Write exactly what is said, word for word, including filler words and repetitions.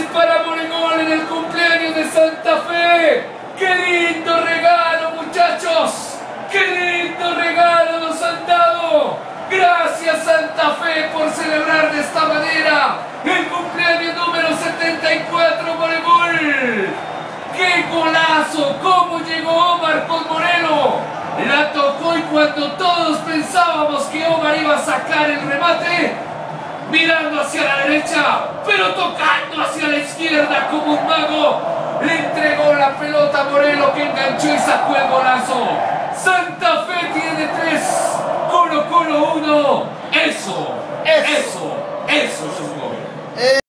para Moregol en el cumpleaños de Santa Fe. ¡Qué lindo regalo, muchachos! ¡Qué lindo regalo nos han dado! Gracias, Santa Fe, por celebrar de esta manera el cumpleaños número setenta y cuatro Moregol. ¡Qué golazo! ¿Cómo llegó Omar con Moreno? La tocó y cuando todos pensábamos que Omar iba a sacar el remate, mirando hacia la derecha, pero tocando hacia la izquierda como un mago, le entregó la pelota a Moreno, que enganchó y sacó el golazo. Santa Fe tiene tres, Colo Colo uno. Eso, eso, eso es un gol.